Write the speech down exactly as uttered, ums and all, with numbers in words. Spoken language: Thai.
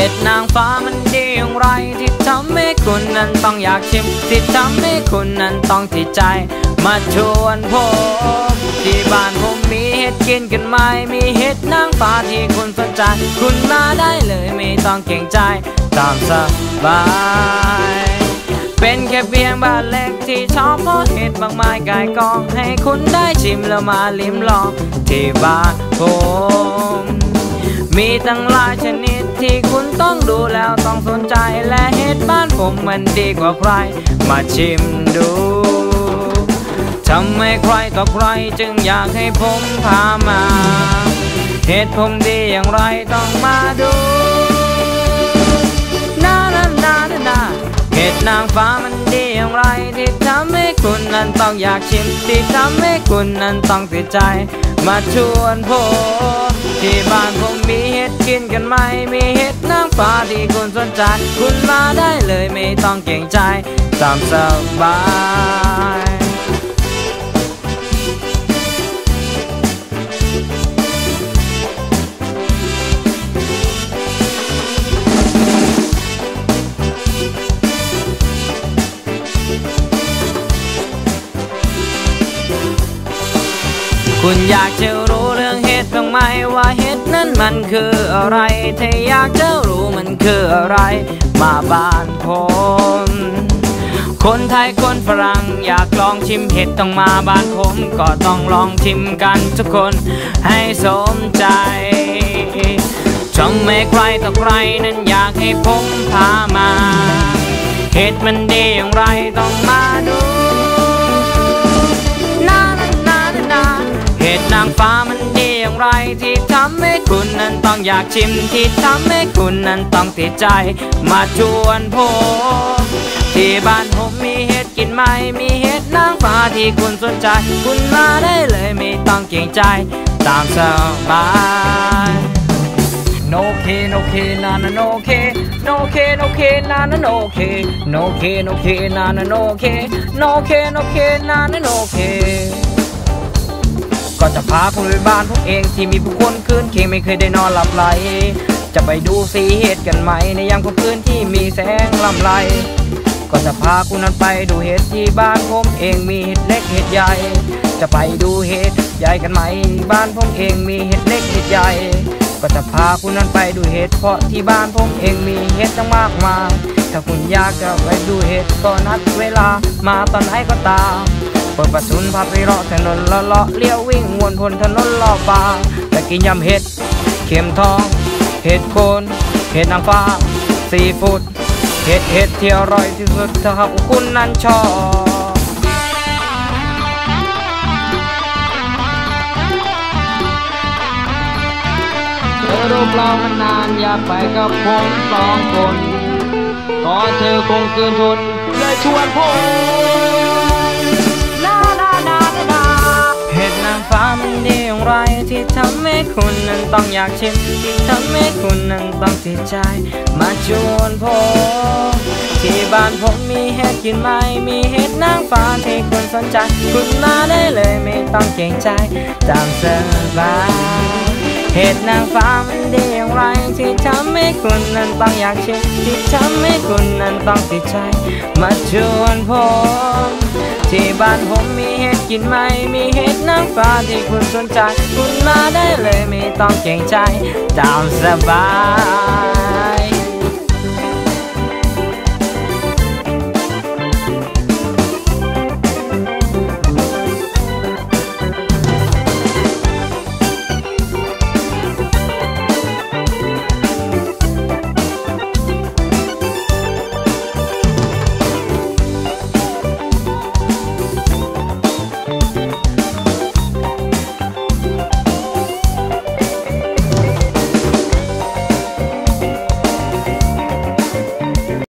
ห็ดนางฟ้ามันดีอย่างไรที่ทำให้คุณนั้นต้องอยากชิมที่ทำให้คุณนั้นต้องติดใจมาชวนผมที่บ้านผมมีเห็ดกินกันไหมมีเห็ดนางฟ้าที่คุณสนใจคุณมาได้เลยไม่ต้องเกรงใจตามสบายเป็นแค่เพียงบ้านเล็กที่ชอบเพราะเห็ดมากมายกายกองให้คุณได้ชิมแล้วมาลิ้มลองที่บ้านผมมีตั้งหลายชนิดที่คุณต้องดูแล้วต้องสนใจและเห็ดบ้านผมมันดีกว่าใครมาชิมดูทำให้ใครต่อใครจึงอยากให้ผมพามาเห็ดผมดีอย่างไรต้องมาดูนานานานานาเห็ดนางฟ้ามันดีอย่างไรที่ทำให้คุณนั้นต้องอยากชิมที่ทำให้คุณนั้นต้องติดใจมาชวนผมที่บ้านผมมีเห็ดกินกันไหมมีเห็ดนางฟ้าที่คุณสนใจคุณมาได้เลยไม่ต้องเกรงใจตามสบายคุณอยากจะรู้เรื่องเห็ดบ้างไหมว่าเห็ดนั้นมันคืออะไรถ้าอยากจะรู้มันคืออะไรมาบ้านผมคนไทยคนฝรั่งอยากลองชิมเห็ดต้องมาบ้านผมก็ต้องลองชิมกันทุกคนให้สมใจทำให้ใครต่อใครนั้นอยากให้ผมพามาเห็ดมันดีอย่างไรต้องมาดูเห็ดนางฟ้ามันดีอย่างไรที่ทำให้คุณนั้นต้องอยากชิมที่ทำให้คุณนั้นต้องติดใจมาชวนผมที่บ้านผมมีเห็ดกินไหมมีเห็ดนางฟ้าที่คุณสนใจคุณมาได้เลยไม่ต้องเกรงใจตามสบายโนเคโนเคนานาโนเคโนเคโนเคนานาโนเคโนเคโนเคนานาโนเคโนเคโนเคนานาโนเคก็จะพาคุณไปบ้านพวกเองที่มีผู้คนคืนเคียงไม่เคยได้นอนหลับไหลจะไปดูสีเห็ดกันไหมในยามค่ำคืนที่มีแสงลำไรก็จะพาคุณนั้นไปดูเห็ดที่บ้านผมเองมีเห็ดเล็กเห็ดใหญ่จะไปดูเห็ดใหญ่กันไหมบ้านผมเองมีเห็ดเล็กเห็ดใหญ่ก็จะพาคุณนั้นไปดูเห็ดเพราะที่บ้านผมเองมีเห็ดตั้งมากมายถ้าคุณอยากจะไปดูเห็ดก็นัดเวลามาตอนไหนก็ตามเปิดประทุนพาไปเลาะถนนเลาะเลาะเลี้ยววิ่งวนบนถนนรอบป่าและกินยำเห็ดเข็มทองเห็ดโคนเห็ดนางฟ้าซีฟู้ดเห็ดเห็ดที่อร่อยที่สุดถ้าหากคุณนั้นชอบเธอรูปเรามันนานอยากไปกับผมสองคนก็เธอคงเกินทนเลยชวนผมเห็ดนางฟ้ามันดีอย่างไรที่ทำให้คุณนั้นต้องอยากชิมที่ทำให้คุณนั้นต้องติดใจมาชวนผมที่บ้านผมมีเห็ดกินไหมมีเห็ดนางฟ้าที่คุณสนใจคุณมาได้เลยไม่ต้องเกรงใจตามสบายเห็ดนางฟ้ามันดีอย่างไรที่ทำให้คุณนั้นต้องอยากชิมที่ทำให้คุณนั้นต้องติดใจมาชวนผมที่บ้านผมมีเห็ดกินไหมมีเห็ดนางฟ้าที่คุณสนใจคุณมาได้เลยไม่ต้องเกรงใจตามสบาย